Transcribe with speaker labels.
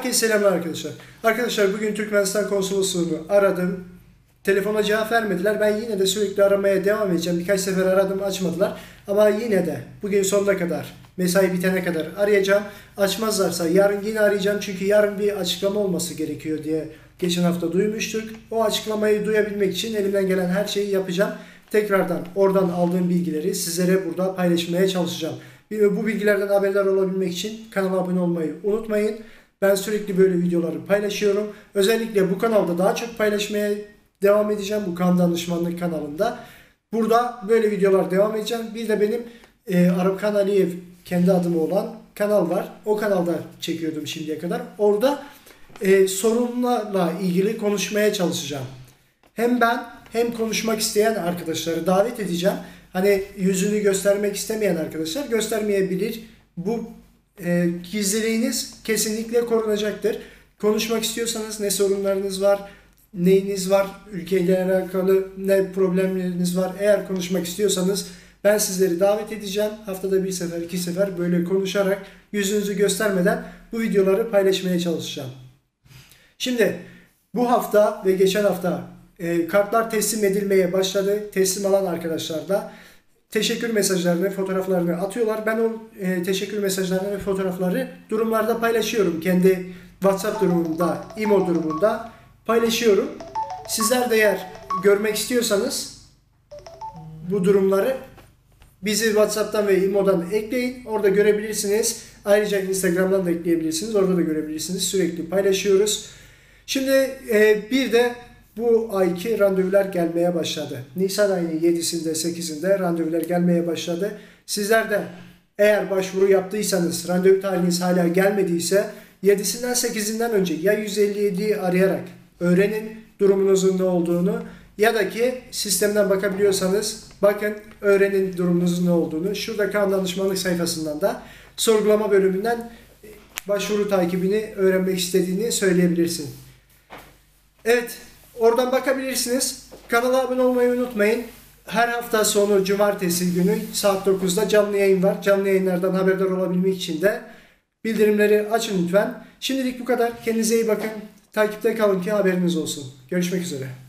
Speaker 1: Herkese selamlar arkadaşlar. Arkadaşlar bugün Türkmenistan konsolosluğunu aradım. Telefona cevap vermediler. Ben yine de sürekli aramaya devam edeceğim. Birkaç sefer aradım, açmadılar. Ama yine de bugün sonuna kadar, mesai bitene kadar arayacağım. Açmazlarsa yarın yine arayacağım. Çünkü yarın bir açıklama olması gerekiyor diye geçen hafta duymuştuk. O açıklamayı duyabilmek için elimden gelen her şeyi yapacağım. Tekrardan oradan aldığım bilgileri sizlere burada paylaşmaya çalışacağım. Bu bilgilerden haberdar olabilmek için kanala abone olmayı unutmayın. Ben sürekli böyle videoları paylaşıyorum. Özellikle bu kanalda daha çok paylaşmaya devam edeceğim. Bu kan danışmanlık kanalında. Burada böyle videolar devam edeceğim. Bir de benim Arapkan Aliyev kendi adıma olan kanal var. O kanalda çekiyordum şimdiye kadar. Orada sorunlarla ilgili konuşmaya çalışacağım. Hem ben hem konuşmak isteyen arkadaşları davet edeceğim. Hani yüzünü göstermek istemeyen arkadaşlar göstermeyebilir. Bu gizliliğiniz kesinlikle korunacaktır. Konuşmak istiyorsanız ne sorunlarınız var, neyiniz var, ülkeyle alakalı ne problemleriniz var. Eğer konuşmak istiyorsanız ben sizleri davet edeceğim. Haftada bir sefer, iki sefer böyle konuşarak yüzünüzü göstermeden bu videoları paylaşmaya çalışacağım. Şimdi bu hafta ve geçen hafta kartlar teslim edilmeye başladı. Teslim alan arkadaşlar da teşekkür mesajlarını, fotoğraflarını atıyorlar. Ben o teşekkür mesajlarını ve fotoğrafları durumlarda paylaşıyorum. Kendi WhatsApp durumunda, IMO durumunda paylaşıyorum. Sizler de eğer görmek istiyorsanız bu durumları bizi WhatsApp'tan ve IMO'dan ekleyin. Orada görebilirsiniz. Ayrıca Instagram'dan da ekleyebilirsiniz. Orada da görebilirsiniz. Sürekli paylaşıyoruz. Şimdi bir de bu ayki randevular gelmeye başladı. Nisan ayının 7'sinde 8'inde randevular gelmeye başladı. Sizler de eğer başvuru yaptıysanız randevu tarihiniz hala gelmediyse 7'sinden 8'inden önce ya 157'yi arayarak öğrenin durumunuzun ne olduğunu ya da ki sistemden bakabiliyorsanız bakın öğrenin durumunuzun ne olduğunu. Şurada kan danışmanlık sayfasından da sorgulama bölümünden başvuru takibini öğrenmek istediğini söyleyebilirsin. Evet, oradan bakabilirsiniz. Kanala abone olmayı unutmayın. Her hafta sonu cumartesi günü saat 9'da canlı yayın var. Canlı yayınlardan haberdar olabilmek için de bildirimleri açın lütfen. Şimdilik bu kadar. Kendinize iyi bakın. Takipte kalın ki haberiniz olsun. Görüşmek üzere.